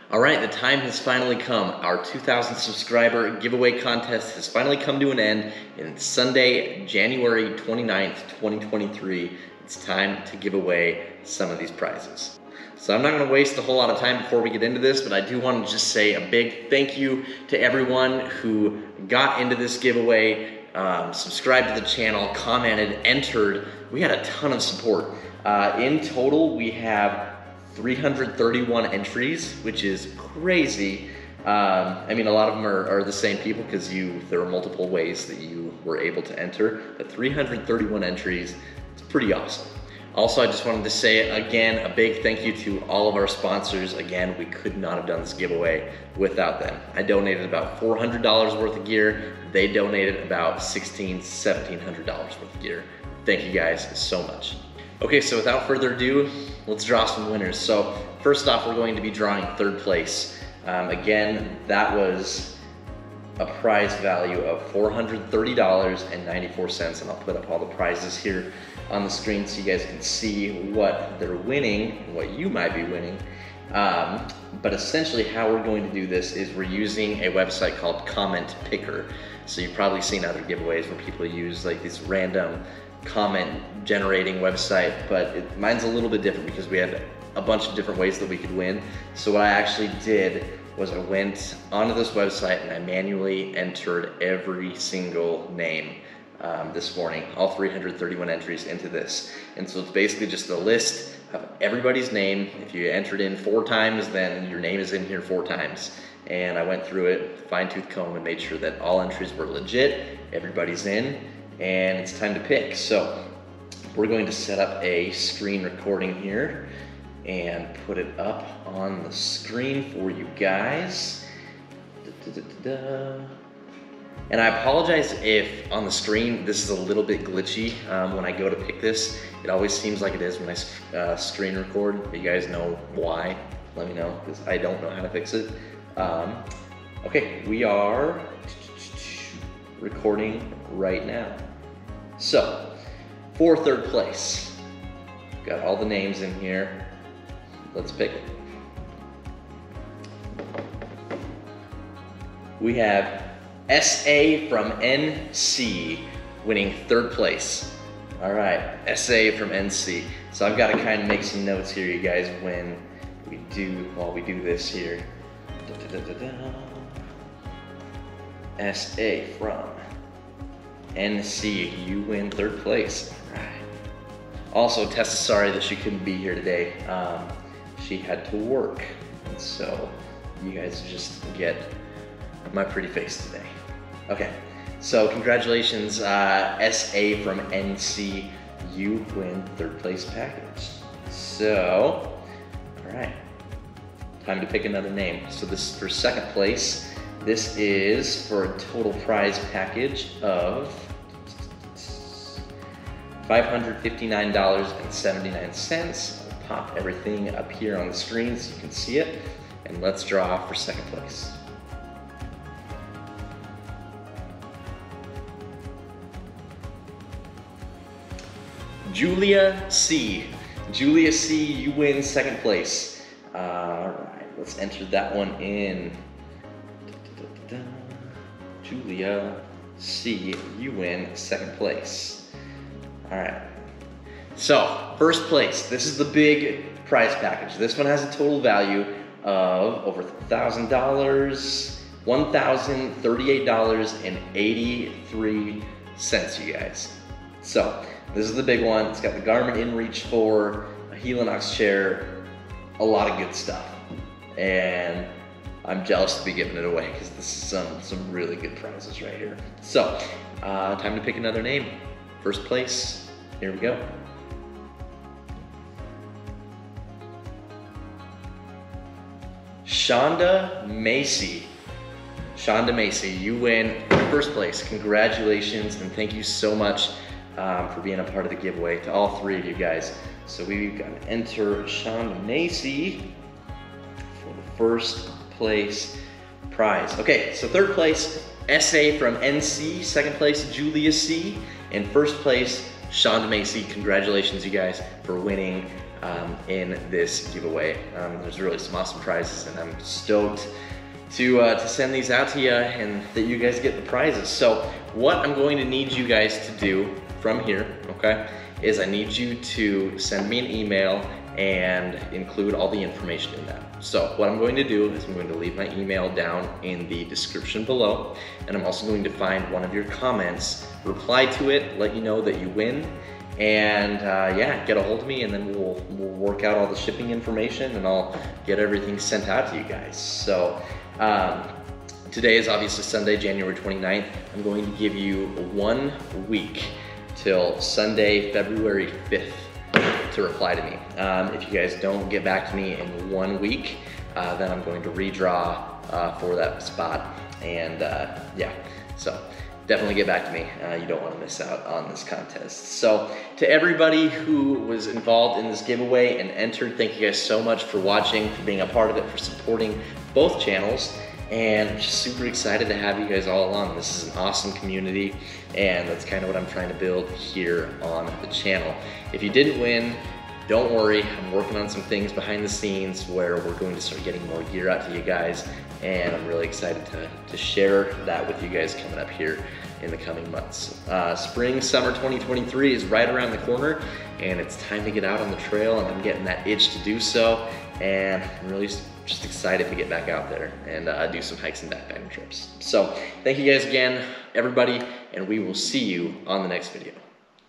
All right, the time has finally come. Our 2,000 subscriber giveaway contest has finally come to an end, and it's Sunday, January 29th, 2023. It's time to give away some of these prizes. So I'm not gonna waste a whole lot of time before we get into this, but I do want to just say a big thank you to everyone who got into this giveaway, subscribed to the channel, commented, entered. We had a ton of support. In total, we have 331 entries, which is crazy. I mean, a lot of them are the same people because there are multiple ways that you were able to enter, but 331 entries, it's pretty awesome. Also, I just wanted to say again, a big thank you to all of our sponsors. Again, we could not have done this giveaway without them. I donated about $400 worth of gear. They donated about $1,700 worth of gear. Thank you guys so much. Okay, so without further ado, let's draw some winners. So first off, we're going to be drawing third place. Again, that was a prize value of $430.94, and I'll put up all the prizes here on the screen so you guys can see what they're winning and what you might be winning. But essentially how we're going to do this is we're using a website called Comment Picker. So you've probably seen other giveaways where people use like these random comment generating website, but mine's a little bit different because we had a bunch of different ways that we could win. So what I actually did was I went onto this website and I manually entered every single name this morning, all 331 entries into this. And so it's basically just a list of everybody's name. If you entered in 4 times, then your name is in here 4 times. And I went through it, fine-tooth comb, and made sure that all entries were legit, everybody's in, and it's time to pick. So we're going to set up a screen recording here and put it up on the screen for you guys. And I apologize if on the screen this is a little bit glitchy when I go to pick this. It always seems like it is when I screen record. If you guys know why, let me know, because I don't know how to fix it. Okay, we are recording right now. So, for third place, got all the names in here. Let's pick it. We have SA from NC winning third place. All right, SA from NC. So I've got to kind of make some notes here, you guys, while we do this here. SA from NC, you win third place. All right. Also, Tessa's sorry that she couldn't be here today. She had to work, and so you guys just get my pretty face today. Okay, so congratulations, SA from NC, you win third place package. So, all right, time to pick another name. So this is for second place. This is for a total prize package of $559.79. I'll pop everything up here on the screen so you can see it, and let's draw for second place. Julia C. Julia C, you win second place. All right, let's enter that one in. Julia C, you win second place. All right. So, first place, this is the big prize package. This one has a total value of over $1,000, $1,038.83, you guys. So, this is the big one. It's got the Garmin InReach 4, a Helinox chair, a lot of good stuff. And I'm jealous to be giving it away because this is some really good prizes right here. So, time to pick another name. First place, here we go. Shonda Macy. Shonda Macy, you win first place. Congratulations, and thank you so much for being a part of the giveaway, to all 3 of you guys. So we've got to enter Shonda Macy for the first place prize. Okay, so third place, SA from NC. Second place, Julia C. And first place, Shonda Macy. Congratulations, you guys, for winning in this giveaway. There's really some awesome prizes, and I'm stoked to send these out to you and that you guys get the prizes. So what I'm going to need you guys to do from here, okay, is I need you to send me an email and include all the information in that. So what I'm going to do is I'm going to leave my email down in the description below, and I'm also going to find one of your comments, reply to it, let you know that you win, and yeah, get a hold of me, and then we'll work out all the shipping information, and I'll get everything sent out to you guys. So today is obviously Sunday, January 29th. I'm going to give you 1 week till Sunday, February 5th to reply to me. If you guys don't get back to me in 1 week, then I'm going to redraw for that spot. And yeah, so definitely get back to me. You don't want to miss out on this contest. So to everybody who was involved in this giveaway and entered, thank you guys so much for watching, for being a part of it, for supporting both channels. And I'm just super excited to have you guys all along. This is an awesome community, and that's kind of what I'm trying to build here on the channel. If you didn't win, don't worry. I'm working on some things behind the scenes where we're going to start getting more gear out to you guys, and I'm really excited to share that with you guys coming up here in the coming months. Spring, summer 2023 is right around the corner, and it's time to get out on the trail, and I'm getting that itch to do so, and I'm really just excited to get back out there and do some hikes and backpacking trips. So thank you guys again, everybody, and we will see you on the next video.